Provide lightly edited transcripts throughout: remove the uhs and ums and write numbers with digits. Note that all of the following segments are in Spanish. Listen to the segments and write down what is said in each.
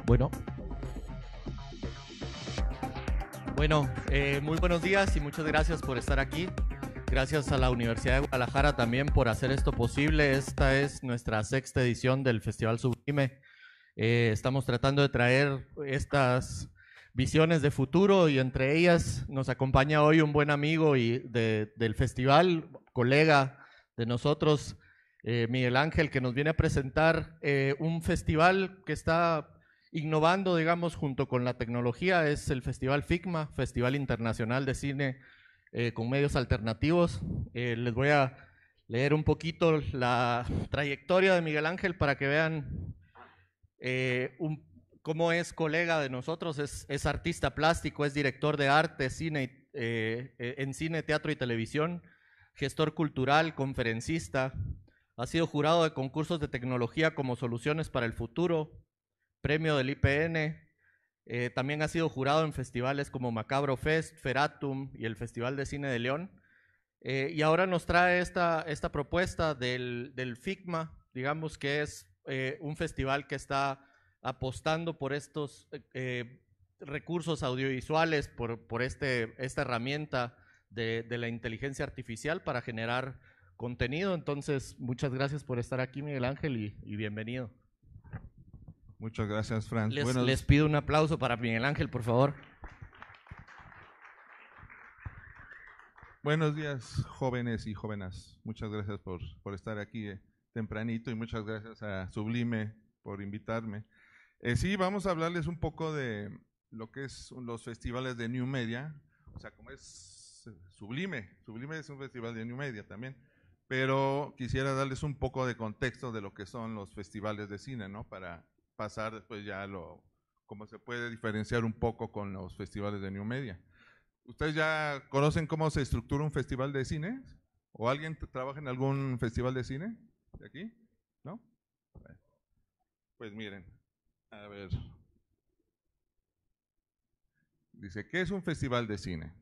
Bueno, muy buenos días y muchas gracias por estar aquí. Gracias a la Universidad de Guadalajara también por hacer esto posible. Esta es nuestra sexta edición del Festival Sublime. Estamos tratando de traer estas visiones de futuro y entre ellas nos acompaña hoy un buen amigo del festival, colega de nosotros, Miguel Ángel, que nos viene a presentar un festival que está innovando, digamos, junto con la tecnología. Es el Festival FICMA, Festival Internacional de Cine con Medios Alternativos. Les voy a leer un poquito la trayectoria de Miguel Ángel para que vean cómo es colega de nosotros. Es artista plástico, es director de arte, cine, en cine, teatro y televisión, gestor cultural, conferencista. Ha sido jurado de concursos de tecnología como Soluciones para el Futuro, premio del IPN. También ha sido jurado en festivales como Macabro Fest, Feratum y el Festival de Cine de León. Y ahora nos trae esta propuesta del FICMA, digamos que es un festival que está apostando por estos recursos audiovisuales, por esta herramienta de la inteligencia artificial para generar contenido. Entonces, muchas gracias por estar aquí, Miguel Ángel, y bienvenido. Muchas gracias, Franz. Les pido un aplauso para Miguel Ángel, por favor. Buenos días, jóvenes y jóvenes. Muchas gracias por estar aquí tempranito y muchas gracias a Sublime por invitarme. Sí, vamos a hablarles un poco de lo que es los festivales de New Media. O sea, como es Sublime. Sublime es un festival de New Media también. Pero quisiera darles un poco de contexto de lo que son los festivales de cine, ¿no? Para pasar después ya cómo se puede diferenciar un poco con los festivales de New Media. ¿Ustedes ya conocen cómo se estructura un festival de cine? ¿O alguien trabaja en algún festival de cine de aquí? ¿No? Pues miren, a ver. Dice, ¿qué es un festival de cine?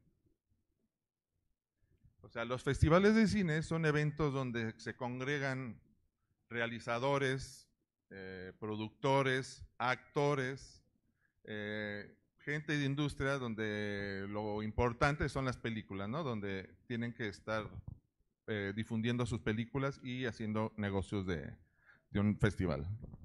O sea, los festivales de cine son eventos donde se congregan realizadores, productores, actores, gente de industria, donde lo importante son las películas, ¿no? Donde tienen que estar difundiendo sus películas y haciendo negocios de un festival.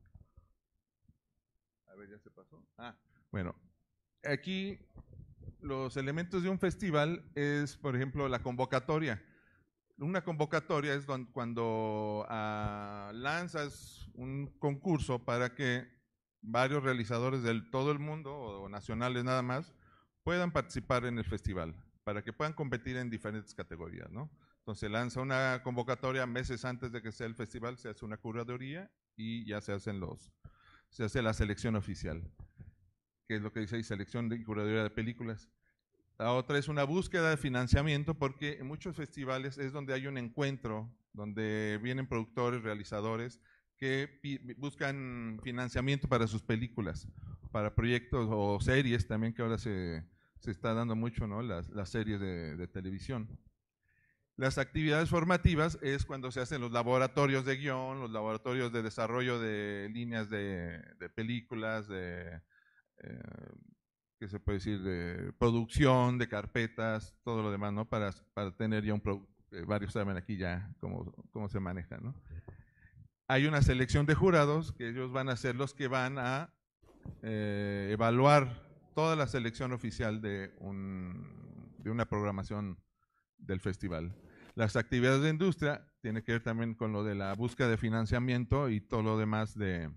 A ver, ya se pasó. Bueno, aquí los elementos de un festival es, por ejemplo, la convocatoria. Una convocatoria es cuando lanzas un concurso para que varios realizadores de todo el mundo o nacionales nada más puedan participar en el festival, para que puedan competir en diferentes categorías, ¿no? Entonces se lanza una convocatoria meses antes de que sea el festival, se hace una curaduría y ya se hace la selección oficial, que es lo que dice ahí, selección y curaduría de películas. La otra es una búsqueda de financiamiento, porque en muchos festivales es donde hay un encuentro, donde vienen productores, realizadores, que buscan financiamiento para sus películas, para proyectos o series también, que ahora se está dando mucho, ¿no? Las series de televisión. Las actividades formativas es cuando se hacen los laboratorios de guión, los laboratorios de desarrollo de líneas de películas, ¿qué se puede decir? De producción, de carpetas, todo lo demás, ¿no? Para tener ya varios saben aquí ya cómo se maneja, ¿no? Hay una selección de jurados que ellos van a ser los que van a evaluar toda la selección oficial de una programación del festival. Las actividades de industria tienen que ver también con lo de la búsqueda de financiamiento y todo lo demás de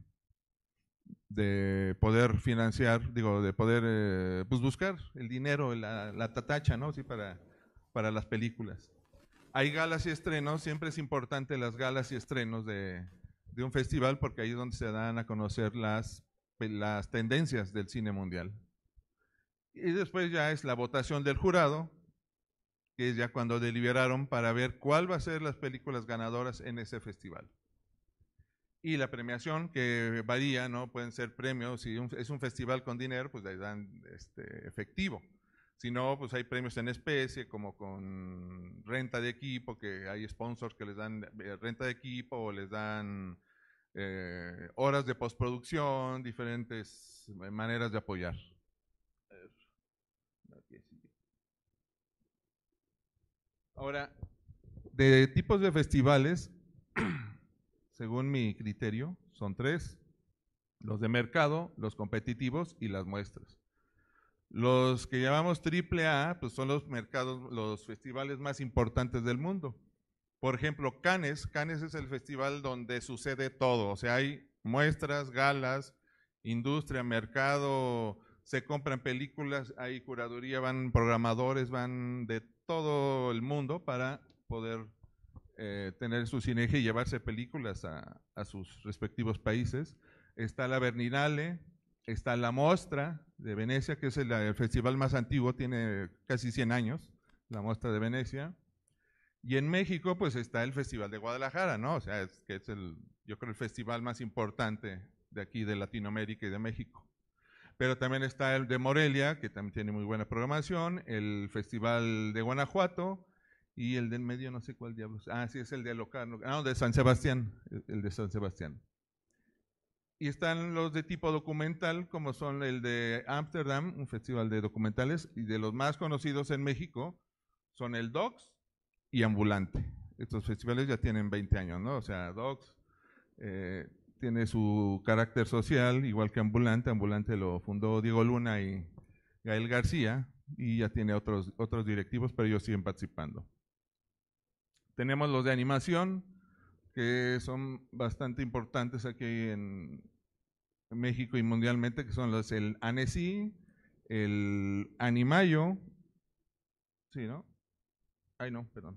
poder financiar, de poder pues buscar el dinero, la tatacha, ¿no? Sí, para las películas. Hay galas y estrenos, siempre es importante las galas y estrenos de un festival, porque ahí es donde se dan a conocer las tendencias del cine mundial. Y después ya es la votación del jurado, que es ya cuando deliberaron para ver cuál va a ser las películas ganadoras en ese festival. Y la premiación, que varía, ¿no? Pueden ser premios, si es un festival con dinero, pues le dan efectivo. Si no, pues hay premios en especie, como con renta de equipo, que hay sponsors que les dan renta de equipo o les dan horas de postproducción, diferentes maneras de apoyar. Ahora, de tipos de festivales, según mi criterio, son 3: los de mercado, los competitivos y las muestras. Los que llamamos AAA, pues son los mercados, los festivales más importantes del mundo. Por ejemplo, Cannes es el festival donde sucede todo, o sea, hay muestras, galas, industria, mercado, se compran películas, hay curaduría, van programadores, van de todo el mundo para poder tener su sinergia y llevarse películas a sus respectivos países. Está la Berlinale, está la Mostra de Venecia, que es el festival más antiguo, tiene casi 100 años, la Mostra de Venecia. Y en México, pues está el Festival de Guadalajara, ¿no? O sea, que es yo creo, el festival más importante de aquí, de Latinoamérica y de México. Pero también está el de Morelia, que también tiene muy buena programación, el Festival de Guanajuato y el del medio, no sé cuál diablos. Ah, sí, es el de Locarno, de San Sebastián, el de San Sebastián. Y están los de tipo documental, como son el de Ámsterdam, un festival de documentales, y de los más conocidos en México son el DOCS y Ambulante. Estos festivales ya tienen 20 años, ¿no? O sea, DOCS tiene su carácter social, igual que Ambulante. Ambulante lo fundó Diego Luna y Gael García, y ya tiene otros directivos, pero ellos siguen participando. Tenemos los de animación, que son bastante importantes aquí en México y mundialmente, que son el ANECI, el Animayo, sí, ¿no? Ay, no, perdón.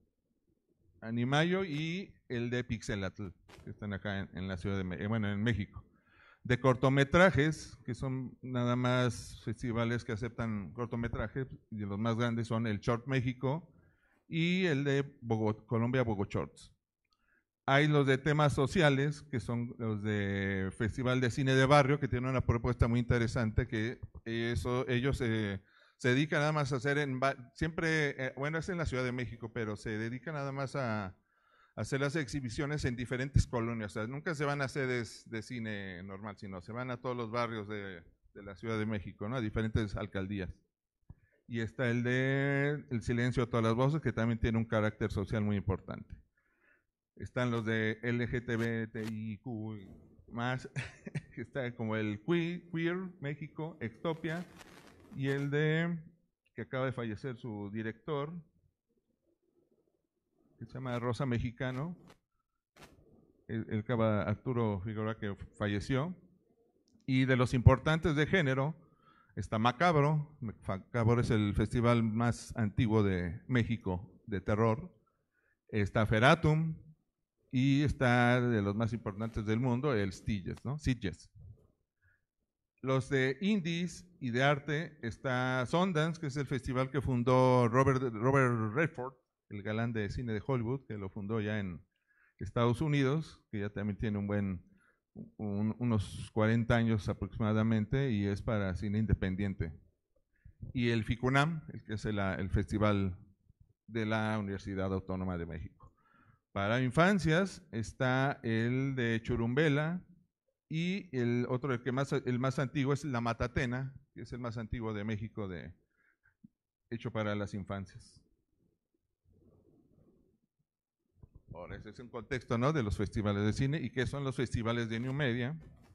Animayo y el de Pixelatl, que están acá en la ciudad de en México. De cortometrajes, que son nada más festivales que aceptan cortometrajes, y los más grandes son el Short México y el de Colombia Bogoshorts. Hay los de temas sociales, que son los de Festival de Cine de Barrio, que tienen una propuesta muy interesante, que ellos se dedican nada más a hacer, siempre, bueno, es en la Ciudad de México, pero se dedican nada más a hacer las exhibiciones en diferentes colonias. O sea, nunca se van a sedes de cine normal, sino se van a todos los barrios de la Ciudad de México, ¿no? A diferentes alcaldías. Y está el de El Silencio de Todas las Voces, que también tiene un carácter social muy importante. Están los de LGTBIQ más, que está como el Queer México, Extopia, y el de, que acaba de fallecer su director, que se llama Rosa Mexicano, el Arturo Figueroa, que falleció. Y de los importantes de género, está Macabro. Macabro es el festival más antiguo de México de terror. Está Feratum, y está de los más importantes del mundo, el Sitges, ¿no? Sitges. Los de indies y de arte está Sundance, que es el festival que fundó Robert Redford, el galán de cine de Hollywood, que lo fundó ya en Estados Unidos, que ya también tiene unos 40 años aproximadamente, y es para cine independiente. Y el FICUNAM, que es el festival de la Universidad Autónoma de México. Para infancias está el de Churumbela, y el otro, el más antiguo, es la Matatena, que es el más antiguo de México, hecho para las infancias. Ahora, ese es un contexto, ¿no?, de los festivales de cine. ¿Y qué son los festivales de New Media?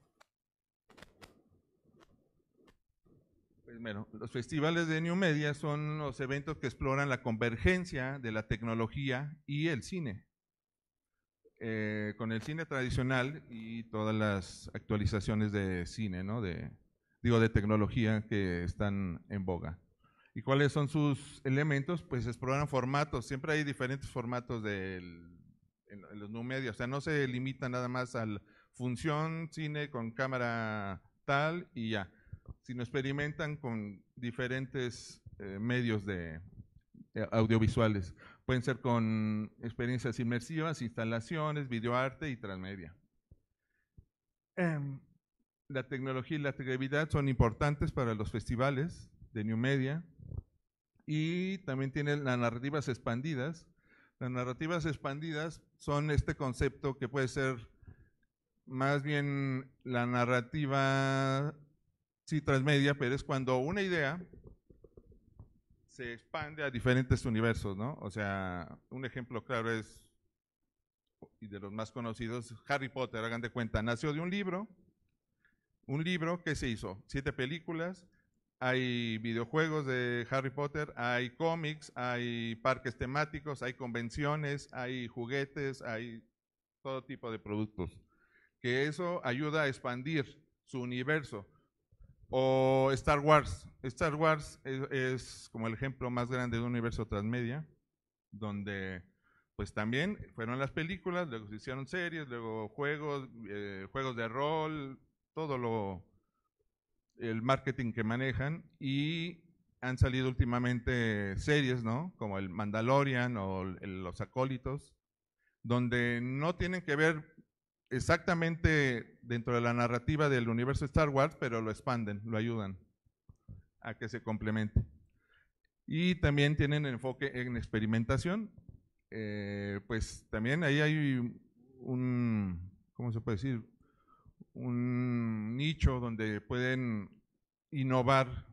Pues bueno, los festivales de New Media son los eventos que exploran la convergencia de la tecnología y el cine. Con el cine tradicional y todas las actualizaciones de cine, ¿no? de tecnología que están en boga. ¿Y cuáles son sus elementos? Pues exploran formatos. Siempre hay diferentes formatos en los New Media. O sea, no se limita nada más a la función cine con cámara tal y ya, sino experimentan con diferentes medios audiovisuales. Pueden ser con experiencias inmersivas, instalaciones, videoarte y transmedia. La tecnología y la creatividad son importantes para los festivales de New Media, y también tienen las narrativas expandidas. Las narrativas expandidas son este concepto que puede ser más bien la narrativa, sí, transmedia, pero es cuando una idea se expande a diferentes universos, ¿no? O sea, un ejemplo claro es, y de los más conocidos, Harry Potter, hagan de cuenta, nació de un libro que se hizo, 7 películas, hay videojuegos de Harry Potter, hay cómics, hay parques temáticos, hay convenciones, hay juguetes, hay todo tipo de productos, que eso ayuda a expandir su universo. O Star Wars. Star Wars es como el ejemplo más grande de un universo transmedia, donde pues también fueron las películas, luego se hicieron series, luego juegos, juegos de rol, todo el marketing que manejan, y han salido últimamente series, ¿no? Como el Mandalorian o los Acólitos, donde no tienen que ver exactamente dentro de la narrativa del universo Star Wars, pero lo expanden, lo ayudan a que se complemente. Y también tienen enfoque en experimentación, pues también ahí hay ¿cómo se puede decir? Un nicho donde pueden innovar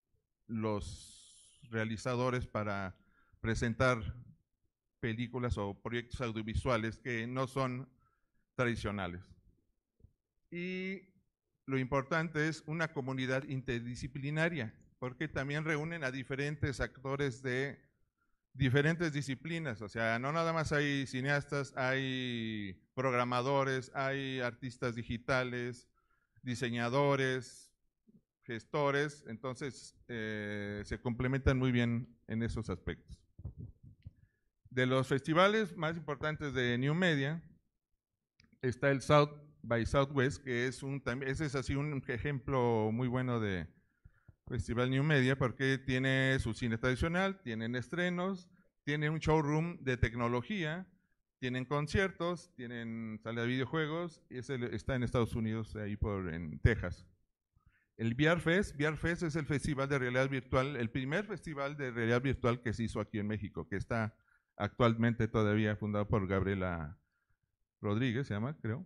los realizadores para presentar películas o proyectos audiovisuales que no son tradicionales. Y lo importante es una comunidad interdisciplinaria, porque también reúnen a diferentes actores de diferentes disciplinas, o sea, no nada más hay cineastas, hay programadores, hay artistas digitales, diseñadores, gestores, entonces se complementan muy bien en esos aspectos. De los festivales más importantes de New Media, está el South by Southwest, que ese es así un ejemplo muy bueno de Festival New Media, porque tiene su cine tradicional, tienen estrenos, tiene un showroom de tecnología, tienen conciertos, tienen sala de videojuegos, y está en Estados Unidos, ahí en Texas. El VR Fest es el festival de realidad virtual, el primer festival de realidad virtual que se hizo aquí en México, que está actualmente todavía fundado por Gabriela Rodríguez, se llama, creo,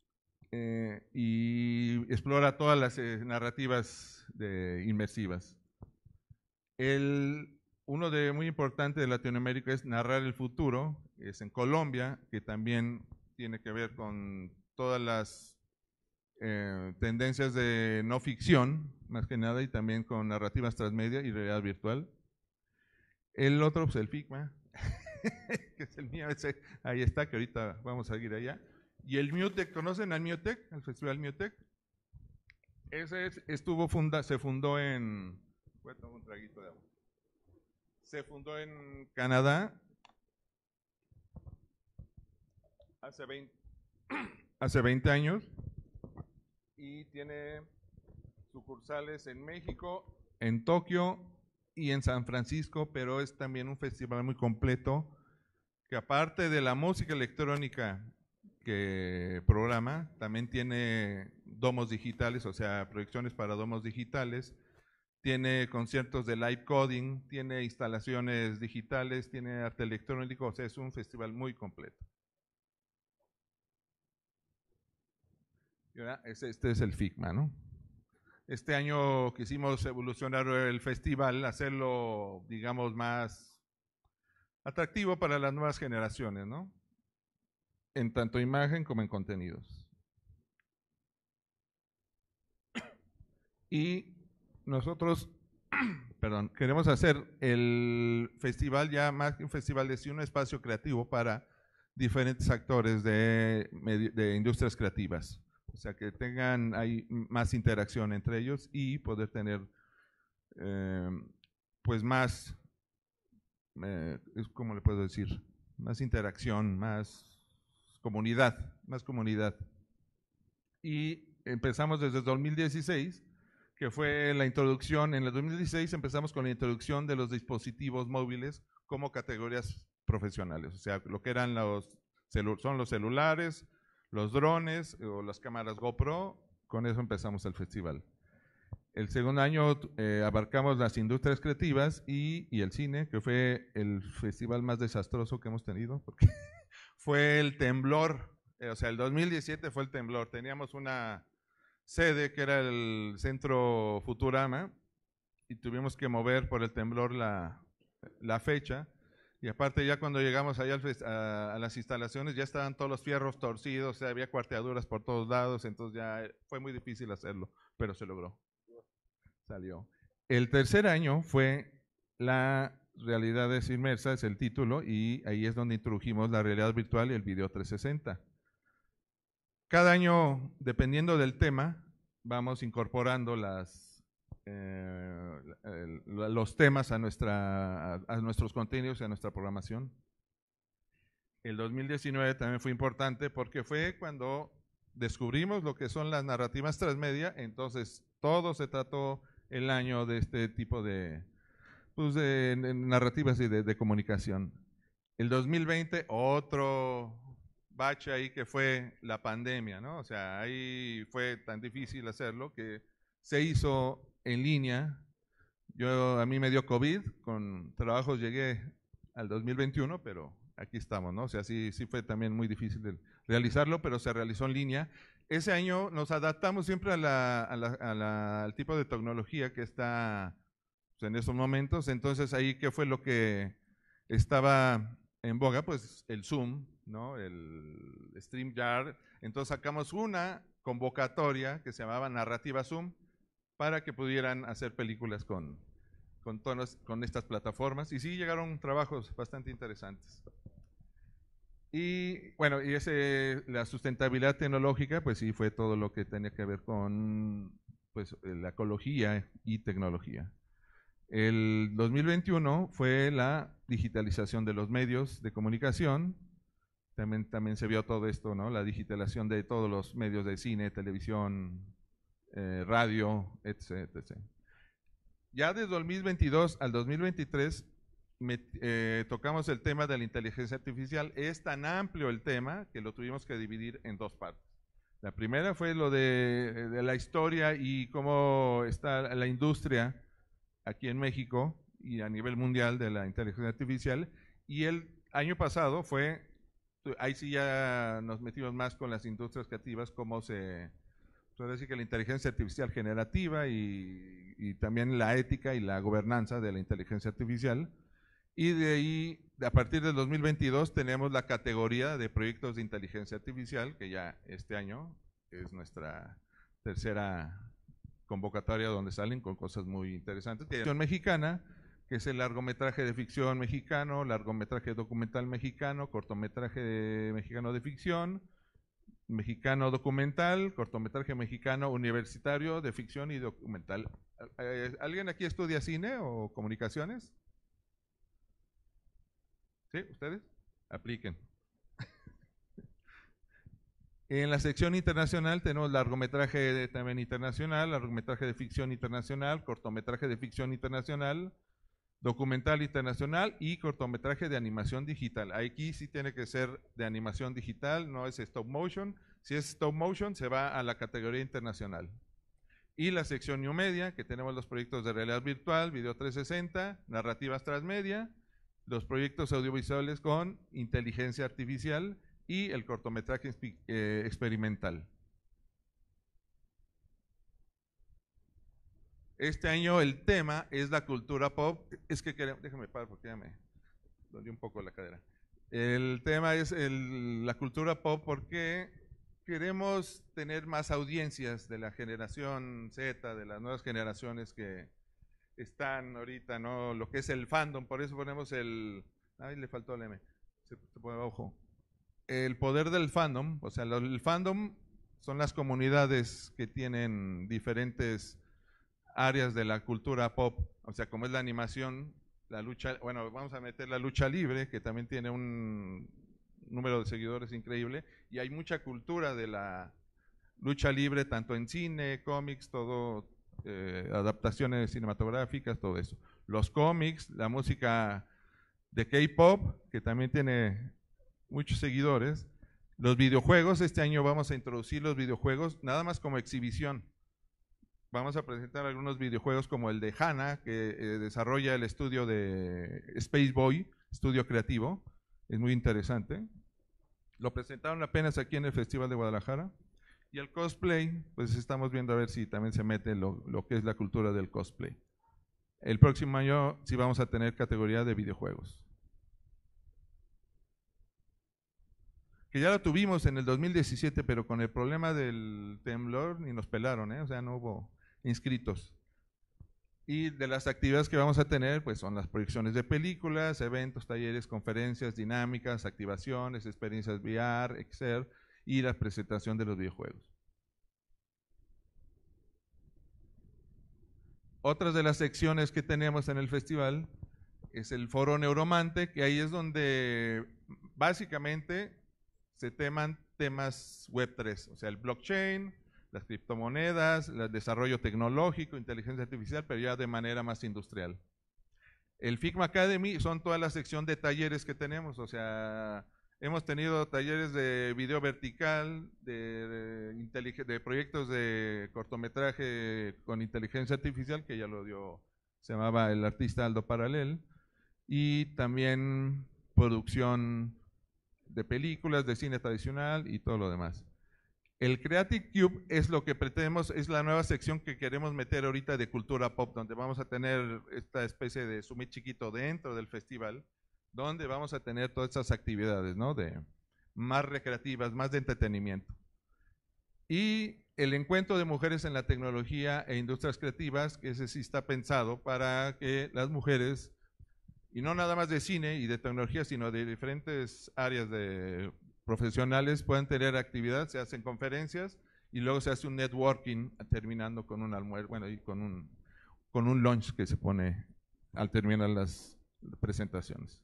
y explora todas las narrativas inmersivas. Uno muy importante de Latinoamérica es Narrar el Futuro, es en Colombia, que también tiene que ver con todas las tendencias de no ficción, más que nada, y también con narrativas transmedia y realidad virtual. El otro, pues el FICMA, que es el mío, ahí está, que ahorita vamos a ir allá. Y el MUTEC, ¿conocen al MUTEC? El Festival MUTEC. Ese se fundó en... Voy a tomar un traguito de agua. Se fundó en Canadá hace 20 años y tiene sucursales en México, en Tokio y en San Francisco, pero es también un festival muy completo que aparte de la música electrónica que programa, también tiene domos digitales, o sea, proyecciones para domos digitales, tiene conciertos de live coding, tiene instalaciones digitales, tiene arte electrónico, o sea, es un festival muy completo. Y ahora, este es el FICMA, ¿no? Este año quisimos evolucionar el festival, hacerlo, digamos, más atractivo para las nuevas generaciones, ¿no? En tanto imagen como en contenidos. Y nosotros, perdón, queremos hacer el festival ya más que un festival, es un espacio creativo para diferentes actores de industrias creativas. O sea, que tengan ahí más interacción entre ellos y poder tener pues más, ¿cómo le puedo decir? Más interacción, más comunidad. Y empezamos desde 2016, que fue la introducción. En el 2016 empezamos con la introducción de los dispositivos móviles como categorías profesionales. O sea, lo que eran son los celulares, los drones o las cámaras GoPro. Con eso empezamos el festival. El segundo año abarcamos las industrias creativas y el cine, que fue el festival más desastroso que hemos tenido, porque fue el temblor o sea, el 2017 fue el temblor. Teníamos una sede que era el Centro Futurama y tuvimos que mover por el temblor la fecha. Y aparte ya cuando llegamos allá a las instalaciones ya estaban todos los fierros torcidos, o sea, había cuarteaduras por todos lados, entonces ya fue muy difícil hacerlo, pero se logró. Salió. El tercer año fue la realidades inmersas, el título, y ahí es donde introdujimos la realidad virtual y el video 360. Cada año, dependiendo del tema, vamos incorporando los temas a nuestros contenidos y a nuestra programación. El 2019 también fue importante porque fue cuando descubrimos lo que son las narrativas transmedia, entonces todo se trató el año de este tipo de narrativas y de comunicación. El 2020, otro bache ahí que fue la pandemia, ¿no? O sea, ahí fue tan difícil hacerlo que se hizo en línea. A mí me dio COVID, con trabajos llegué al 2021, pero aquí estamos, ¿no? O sea, sí fue también muy difícil de realizarlo, pero se realizó en línea. Ese año nos adaptamos siempre al tipo de tecnología que está en esos momentos. Entonces ahí, ¿qué fue lo que estaba en boga? Pues el Zoom, ¿no? El StreamYard. Entonces sacamos una convocatoria que se llamaba Narrativa Zoom para que pudieran hacer películas con estas plataformas. Y sí llegaron trabajos bastante interesantes. Y bueno, la sustentabilidad tecnológica, pues sí fue todo lo que tenía que ver con pues, la ecología y tecnología. El 2021 fue la digitalización de los medios de comunicación. También se vio todo esto, ¿no? La digitalización de todos los medios de cine, televisión, radio, etc. Ya de 2022 al 2023 tocamos el tema de la inteligencia artificial. Es tan amplio el tema que lo tuvimos que dividir en dos partes. La primera fue lo de la historia y cómo está la industria aquí en México y a nivel mundial de la inteligencia artificial. Y el año pasado ahí sí ya nos metimos más con las industrias creativas, cómo puede decir que la inteligencia artificial generativa y también la ética y la gobernanza de la inteligencia artificial. Y de ahí, a partir del 2022, tenemos la categoría de proyectos de inteligencia artificial, que ya este año es nuestra tercera convocatoria donde salen con cosas muy interesantes. Ficción mexicana, que es el largometraje de ficción mexicano, largometraje documental mexicano, cortometraje mexicano de ficción, mexicano documental, cortometraje mexicano universitario de ficción y documental. ¿Alguien aquí estudia cine o comunicaciones? ¿Sí? ¿Ustedes? Apliquen. En la sección internacional tenemos largometraje también internacional, largometraje de ficción internacional, cortometraje de ficción internacional, documental internacional y cortometraje de animación digital. Aquí sí tiene que ser de animación digital, no es stop motion. Si es stop motion, se va a la categoría internacional. Y la sección New Media, que tenemos los proyectos de realidad virtual, video 360, narrativas transmedia, los proyectos audiovisuales con inteligencia artificial y el cortometraje experimental. Este año el tema es la cultura pop. Es que déjame parar porque ya me dolió un poco la cadera. El tema es la cultura pop porque queremos tener más audiencias de la generación Z, de las nuevas generaciones que están ahorita, ¿no? Lo que es el fandom, por eso ponemos ay, le faltó el M, se pone abajo. El poder del fandom, o sea, el fandom son las comunidades que tienen diferentes áreas de la cultura pop, o sea, como es la animación, la lucha, bueno, vamos a meter la lucha libre, que también tiene un número de seguidores increíble, y hay mucha cultura de la lucha libre, tanto en cine, cómics, todo, adaptaciones cinematográficas, todo eso. Los cómics, la música de K-pop, que también tiene muchos seguidores. Los videojuegos, este año vamos a introducir los videojuegos nada más como exhibición. Vamos a presentar algunos videojuegos como el de HANA, que desarrolla el estudio de Space Boy, estudio creativo, es muy interesante. Lo presentaron apenas aquí en el Festival de Guadalajara. Y el cosplay, pues estamos viendo a ver si también se mete lo que es la cultura del cosplay. El próximo año sí vamos a tener categoría de videojuegos. Que ya lo tuvimos en el 2017, pero con el problema del temblor ni nos pelaron, o sea, no hubo inscritos. Y de las actividades que vamos a tener, pues son las proyecciones de películas, eventos, talleres, conferencias, dinámicas, activaciones, experiencias VR, Excel y la presentación de los videojuegos. Otras de las secciones que tenemos en el festival es el foro Neuromante, que ahí es donde básicamente se temas Web3, o sea, el blockchain, las criptomonedas, el desarrollo tecnológico, inteligencia artificial, pero ya de manera más industrial. El Figma Academy son toda la sección de talleres que tenemos, o sea, hemos tenido talleres de video vertical, de proyectos de cortometraje con inteligencia artificial, que ya lo dio, se llamaba el artista Aldo Paralel, y también producción de películas, de cine tradicional y todo lo demás. El Creative Cube es lo que pretendemos, es la nueva sección que queremos meter ahorita de cultura pop, donde vamos a tener esta especie de summit chiquito dentro del festival, donde vamos a tener todas estas actividades, ¿no? Más recreativas, más de entretenimiento. Y el encuentro de mujeres en la tecnología e industrias creativas, que ese sí está pensado para que las mujeres, y no nada más de cine y de tecnología, sino de diferentes áreas de profesionales, puedan tener actividad, se hacen conferencias y luego se hace un networking terminando con un almuerzo, bueno, y con un lunch que se pone al terminar las presentaciones.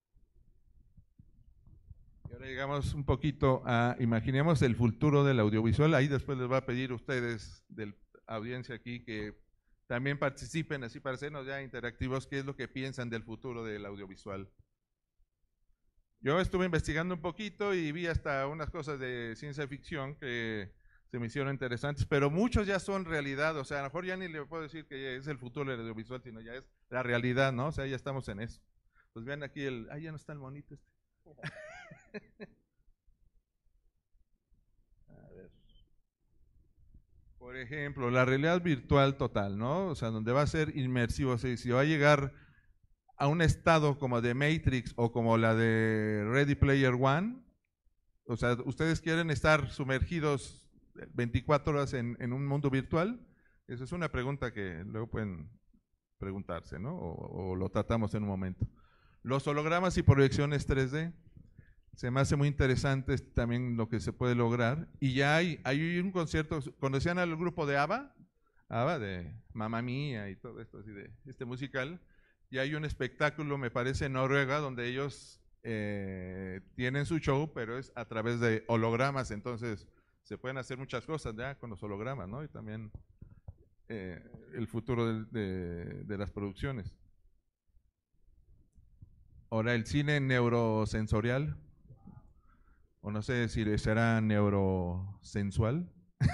Y ahora llegamos un poquito a, imaginemos el futuro del audiovisual, ahí después les voy a pedir a ustedes, de la audiencia aquí, que también participen, así para hacernos ya interactivos, qué es lo que piensan del futuro del audiovisual. Yo estuve investigando un poquito y vi hasta unas cosas de ciencia ficción que se me hicieron interesantes, pero muchos ya son realidad, o sea, a lo mejor ya ni le puedo decir que es el futuro del audiovisual, sino ya es la realidad, ¿no? O sea, ya estamos en eso. Pues vean aquí ya no está el monito este. A ver. Por ejemplo, la realidad virtual total, ¿no? O sea, donde va a ser inmersivo, o sea, si va a llegar a un estado como de Matrix o como la de Ready Player One, o sea, ¿ustedes quieren estar sumergidos 24 horas en un mundo virtual? Esa es una pregunta que luego pueden preguntarse, ¿no? O lo tratamos en un momento. Los hologramas y proyecciones 3D. Se me hace muy interesante también lo que se puede lograr. Y ya hay un concierto, ¿conocían al grupo de ABBA? ABBA, de Mamma Mía y todo esto, así de este musical. Y hay un espectáculo, me parece, en Noruega, donde ellos tienen su show, pero es a través de hologramas. Entonces, se pueden hacer muchas cosas ya con los hologramas, ¿no? Y también el futuro de las producciones. Ahora, el cine neurosensorial, o no sé si será neurosensual,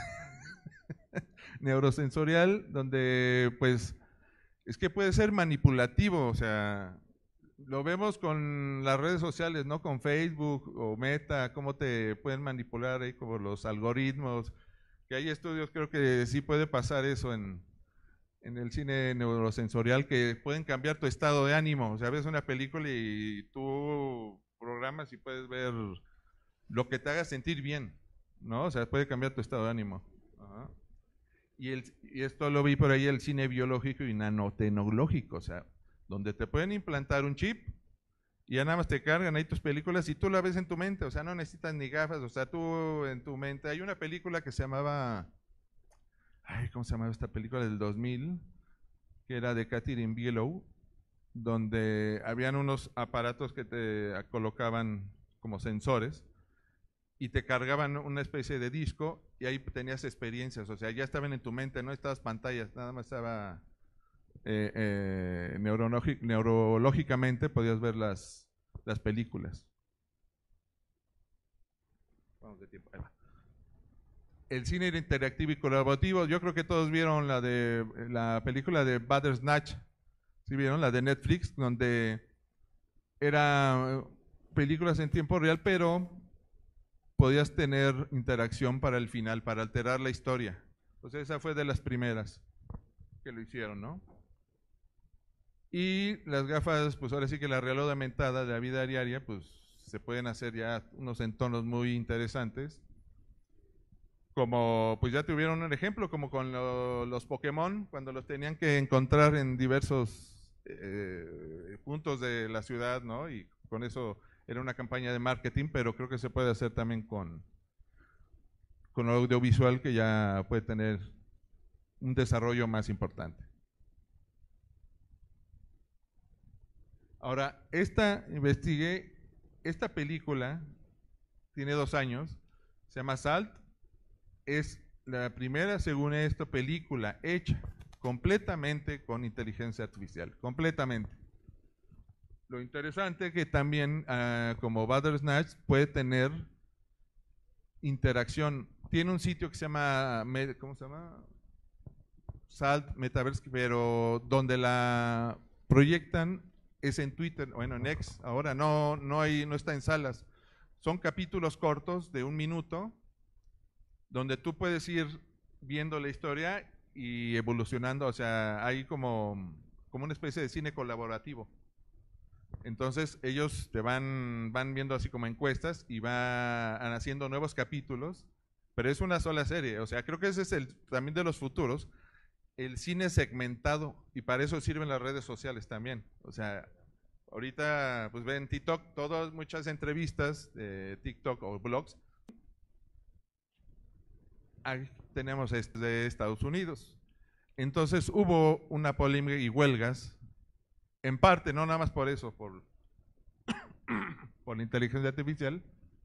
neurosensorial, donde pues es que puede ser manipulativo, o sea, lo vemos con las redes sociales, ¿no? Con Facebook o Meta, cómo te pueden manipular ahí como los algoritmos, que hay estudios, creo que sí puede pasar eso en el cine neurosensorial, que pueden cambiar tu estado de ánimo, o sea, ves una película y tú programas y puedes ver lo que te haga sentir bien, ¿no? O sea, puede cambiar tu estado de ánimo. Ajá. Y esto lo vi por ahí, el cine biológico y nanotecnológico, o sea, donde te pueden implantar un chip y ya nada más te cargan ahí tus películas y tú la ves en tu mente, o sea, no necesitas ni gafas, o sea, tú en tu mente. Hay una película que se llamaba, ¿cómo se llamaba esta película? Del 2000, que era de Catherine Bigelow, donde habían unos aparatos que te colocaban como sensores y te cargaban una especie de disco y ahí tenías experiencias, o sea, ya estaban en tu mente, no estabas pantallas, nada más estaba neurológicamente podías ver las películas. Vamos de tiempo, ahí va. El cine interactivo y colaborativo, yo creo que todos vieron la película de Bandersnatch, ¿sí vieron? La de Netflix, donde era películas en tiempo real, pero podías tener interacción para el final, para alterar la historia. Pues esa fue de las primeras que lo hicieron, ¿no? Y las gafas, pues ahora sí que la realidad aumentada de la vida diaria, pues se pueden hacer ya unos entornos muy interesantes. Como, pues ya tuvieron un ejemplo, como con los Pokémon, cuando los tenían que encontrar en diversos puntos de la ciudad, ¿no? Y con eso era una campaña de marketing, pero creo que se puede hacer también con audiovisual, que ya puede tener un desarrollo más importante. Ahora, investigué, esta película tiene 2 años, se llama Salt, es la primera, según esto, película hecha completamente con inteligencia artificial, completamente. Lo interesante es que también, como Bandersnatch, puede tener interacción. Tiene un sitio que se llama, ¿cómo se llama? Salt Metaverse, pero donde la proyectan es en Twitter, bueno, en X, ahora no está en salas. Son capítulos cortos de 1 minuto, donde tú puedes ir viendo la historia y evolucionando, o sea, hay como una especie de cine colaborativo. Entonces ellos te van viendo así como encuestas y van haciendo nuevos capítulos, pero es una sola serie. O sea, creo que ese es también de los futuros, el cine segmentado, y para eso sirven las redes sociales también. O sea, ahorita pues ven TikTok, muchas entrevistas de TikTok o blogs. Ahí tenemos de Estados Unidos. Entonces hubo una polémica y huelgas, en parte, no nada más por eso, por la inteligencia artificial,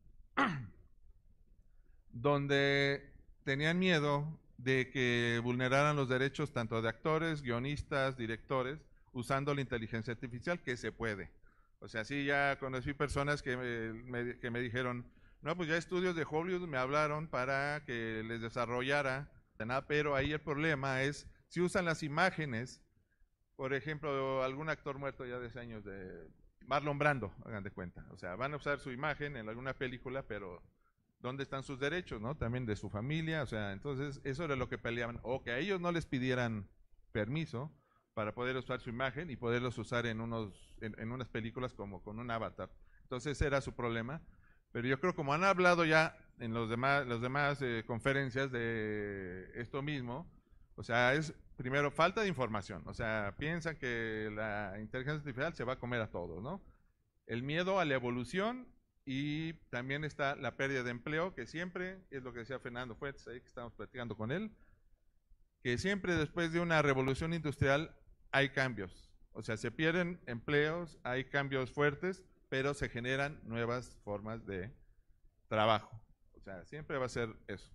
donde tenían miedo de que vulneraran los derechos tanto de actores, guionistas, directores, usando la inteligencia artificial, que se puede. O sea, sí, ya conocí personas que me dijeron, no, pues ya estudios de Hollywood me hablaron para que les desarrollara, pero ahí el problema es, si usan las imágenes, por ejemplo, algún actor muerto ya de hace años, de Marlon Brando, hagan de cuenta, o sea, van a usar su imagen en alguna película, pero ¿dónde están sus derechos, no? También de su familia, o sea, entonces eso era lo que peleaban, o que a ellos no les pidieran permiso para poder usar su imagen y poderlos usar en unas películas como con un avatar. Entonces ese era su problema, pero yo creo como han hablado ya en los demás conferencias de esto mismo, o sea, es primero falta de información, o sea, piensan que la inteligencia artificial se va a comer a todos, ¿no? El miedo a la evolución. Y también está la pérdida de empleo, que siempre, es lo que decía Fernando Fuentes, ahí que estamos platicando con él, que siempre después de una revolución industrial hay cambios. O sea, se pierden empleos, hay cambios fuertes, pero se generan nuevas formas de trabajo. O sea, siempre va a ser eso.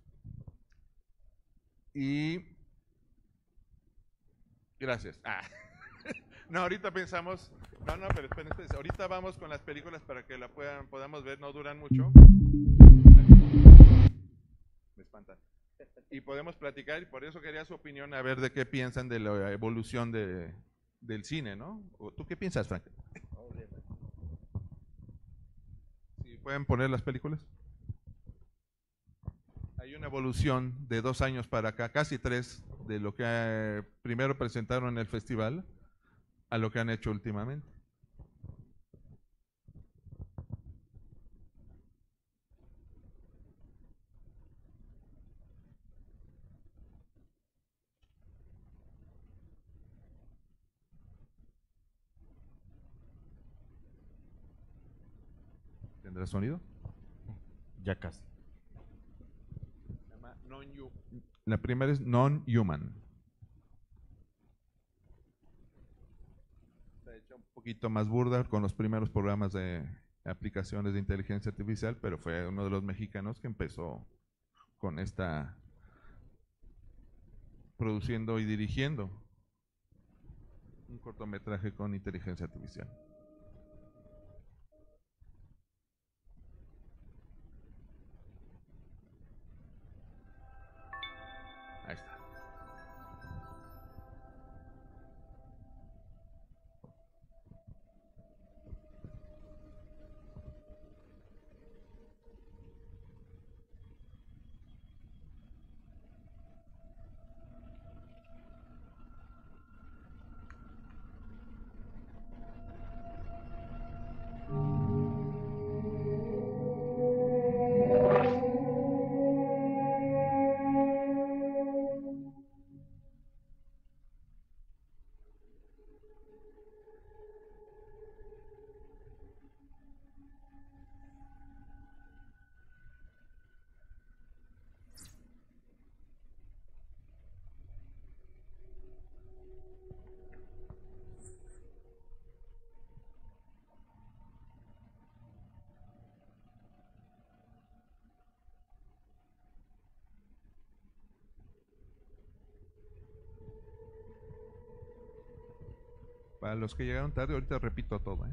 Y gracias. No, ahorita pensamos, no, pero espérense, ahorita vamos con las películas para que la podamos ver, no duran mucho. Me espantan. Y podemos platicar, y por eso quería su opinión, a ver de qué piensan de la evolución del cine, ¿no? ¿Tú qué piensas, Frank? ¿Sí pueden poner las películas? Hay una evolución de 2 años para acá, casi 3, de lo que primero presentaron en el festival a lo que han hecho últimamente. ¿Tendrá sonido? Ya casi. Se llama la primera es Non-Human. Está hecha un poquito más burda con los primeros programas de aplicaciones de inteligencia artificial, pero fue uno de los mexicanos que empezó con esta, produciendo y dirigiendo un cortometraje con inteligencia artificial. Ahí está. Para los que llegaron tarde, ahorita repito todo, ¿eh?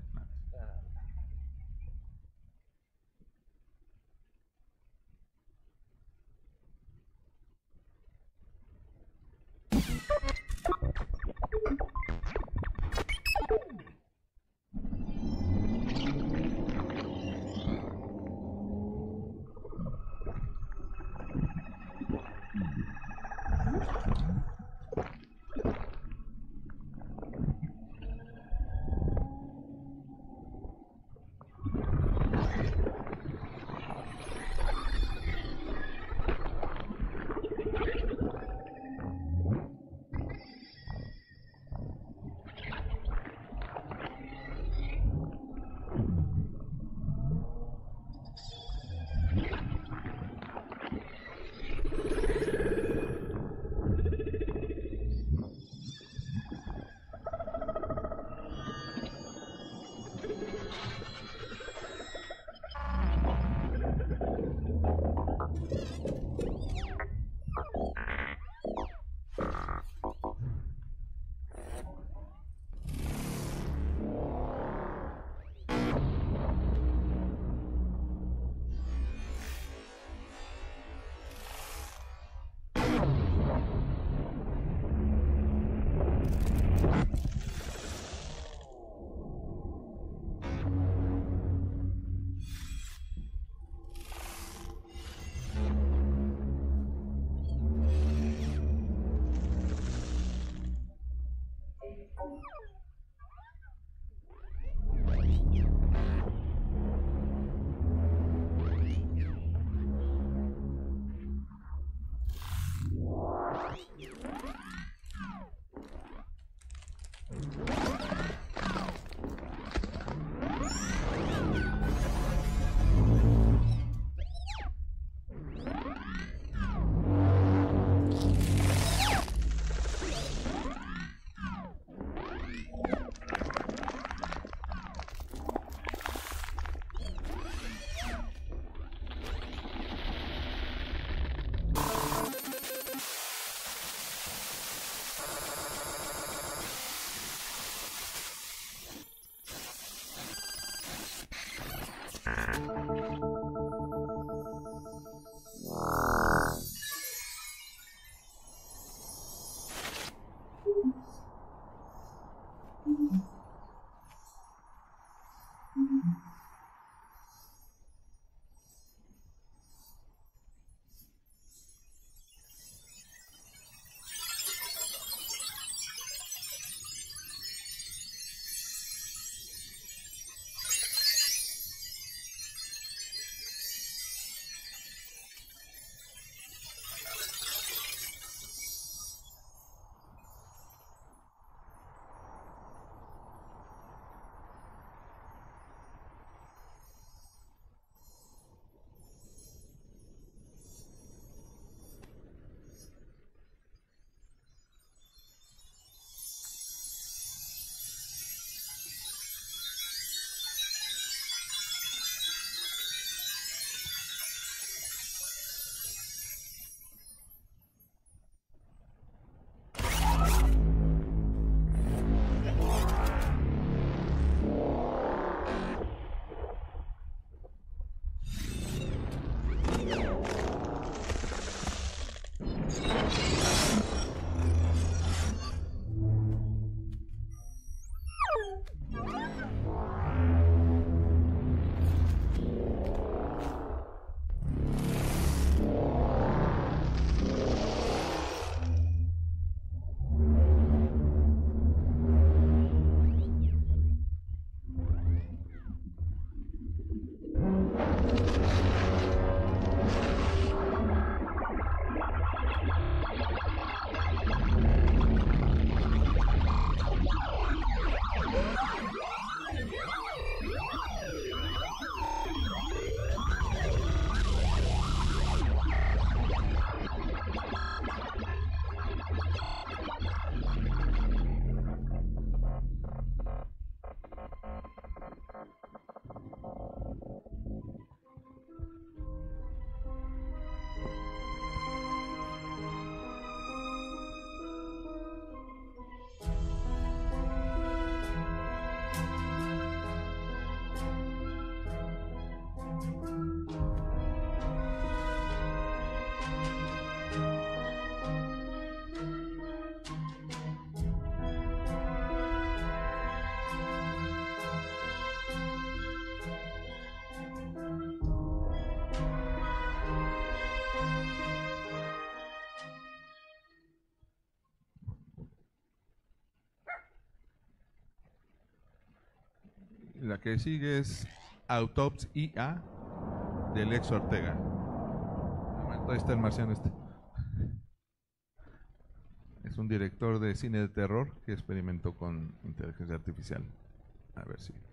la que sigue es Autopsia de Lex Ortega. Ahí está el marciano este. Es un director de cine de terror que experimentó con inteligencia artificial. A ver si...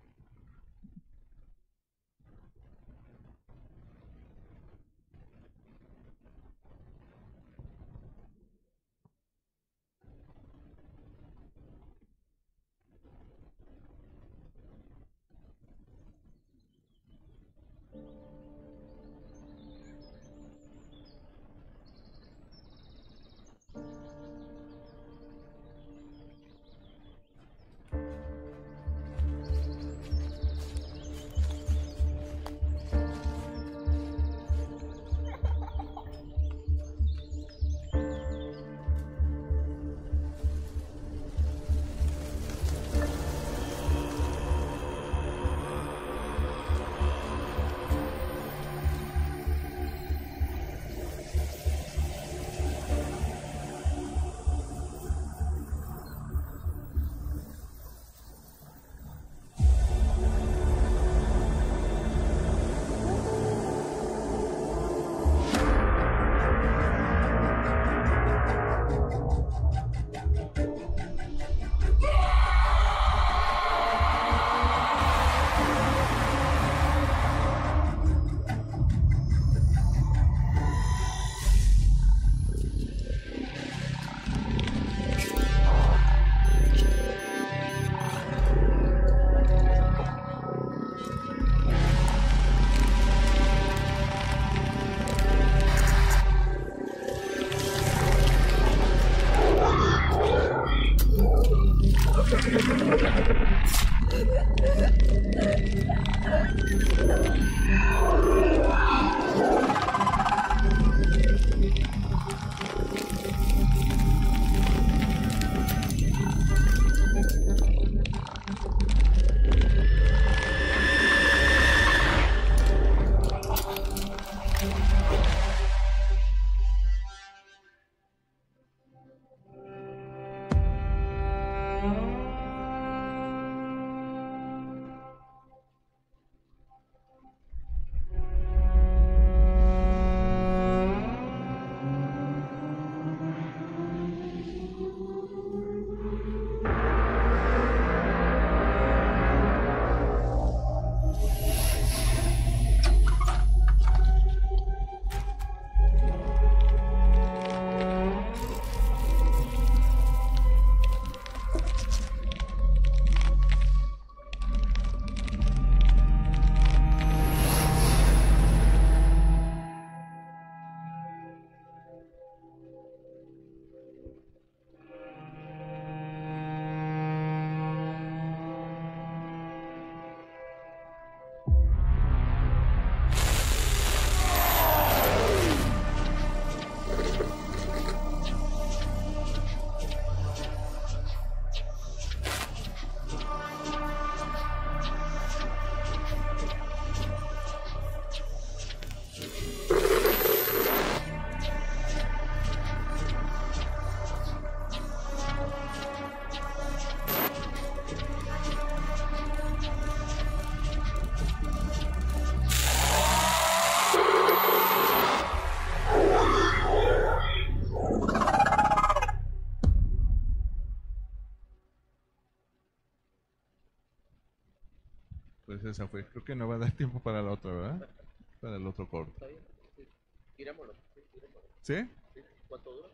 Pues esa fue. Creo que no va a dar tiempo para la otra, ¿verdad? Para el otro corto. Está bien, sí. Tirémoslo. ¿Sí? Sí. ¿Cuánto dura?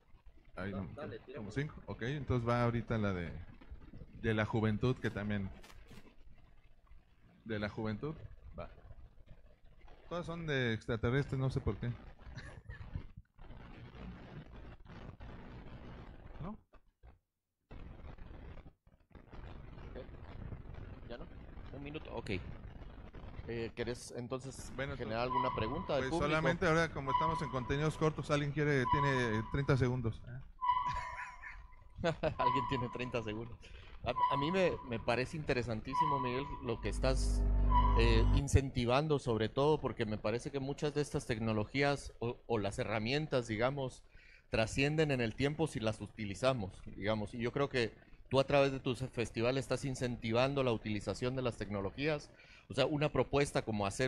Ahí no, Dale, como tirémoslo. 5. Ok, entonces va ahorita la de la juventud, que también... De la juventud, va. Todas son de extraterrestres, no sé por qué. ¿No? ¿Ya no? Un minuto, ok. ¿Querés entonces Bueno, generar alguna pregunta del Pues público? solamente ahora, como estamos en contenidos cortos, alguien tiene 30 segundos. Alguien tiene 30 segundos. A mí me parece interesantísimo, Miguel, lo que estás incentivando, sobre todo porque me parece que muchas de estas tecnologías o las herramientas, digamos, trascienden en el tiempo si las utilizamos, digamos. Y yo creo que tú a través de tus festivales estás incentivando la utilización de las tecnologías. O sea, una propuesta como hacer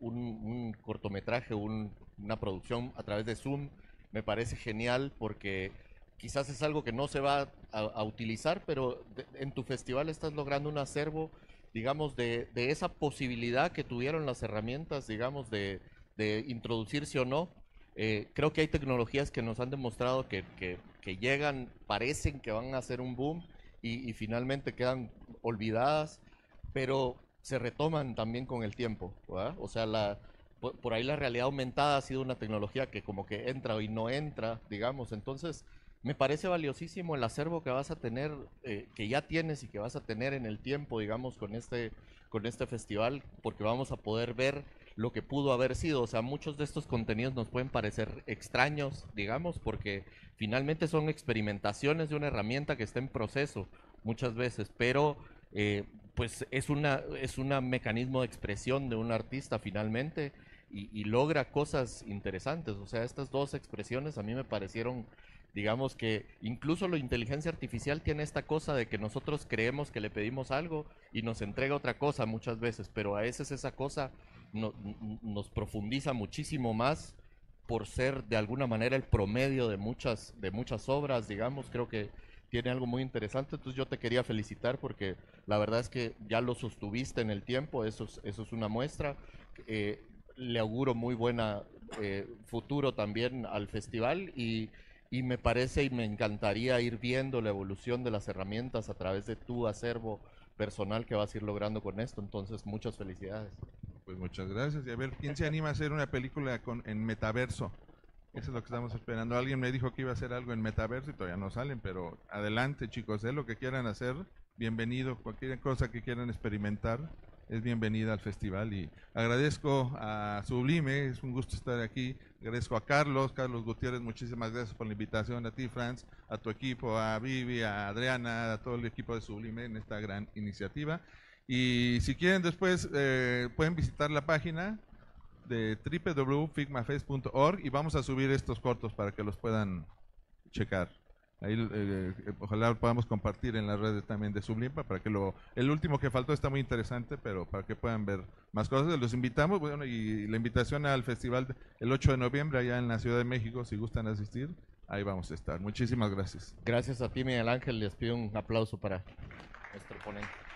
un cortometraje, una producción a través de Zoom, me parece genial porque quizás es algo que no se va a utilizar, pero en tu festival estás logrando un acervo, digamos, de esa posibilidad que tuvieron las herramientas, digamos, de introducirse o no. Creo que hay tecnologías que nos han demostrado que llegan, parecen que van a hacer un boom y finalmente quedan olvidadas, pero se retoman también con el tiempo, ¿verdad? O sea, por ahí la realidad aumentada ha sido una tecnología que como que entra y no entra, digamos. Entonces, me parece valiosísimo el acervo que vas a tener, que ya tienes y que vas a tener en el tiempo, digamos, con este festival, porque vamos a poder ver lo que pudo haber sido. O sea, muchos de estos contenidos nos pueden parecer extraños, digamos, porque finalmente son experimentaciones de una herramienta que está en proceso muchas veces, pero pues es un mecanismo de expresión de un artista finalmente y logra cosas interesantes. O sea, estas dos expresiones a mí me parecieron, digamos que incluso la inteligencia artificial tiene esta cosa de que nosotros creemos que le pedimos algo y nos entrega otra cosa muchas veces, pero a veces esa cosa nos profundiza muchísimo más por ser de alguna manera el promedio de muchas obras, digamos. Creo que tiene algo muy interesante. Entonces yo te quería felicitar porque la verdad es que ya lo sostuviste en el tiempo, eso es una muestra. Le auguro muy buena futuro también al festival y me parece y me encantaría ir viendo la evolución de las herramientas a través de tu acervo personal que vas a ir logrando con esto. Entonces, muchas felicidades. Pues muchas gracias. Y a ver, ¿quién se anima a hacer una película en metaverso? Eso es lo que estamos esperando. Alguien me dijo que iba a hacer algo en metaverso y todavía no salen, pero adelante, chicos, lo que quieran hacer, bienvenido. Cualquier cosa que quieran experimentar es bienvenida al festival. Y agradezco a Sublime, es un gusto estar aquí. Agradezco a Carlos Gutiérrez, muchísimas gracias por la invitación. A ti, Franz, a tu equipo, a Vivi, a Adriana, a todo el equipo de Sublime en esta gran iniciativa. Y si quieren después pueden visitar la página de www.figmafest.org y vamos a subir estos cortos para que los puedan checar. Ahí ojalá podamos compartir en las redes también de Sublime para que el último que faltó está muy interesante, pero para que puedan ver más cosas. Los invitamos, bueno, y la invitación al festival el 8 de noviembre allá en la Ciudad de México, si gustan asistir, ahí vamos a estar. Muchísimas gracias. Gracias a ti, Miguel Ángel. Les pido un aplauso para nuestro ponente.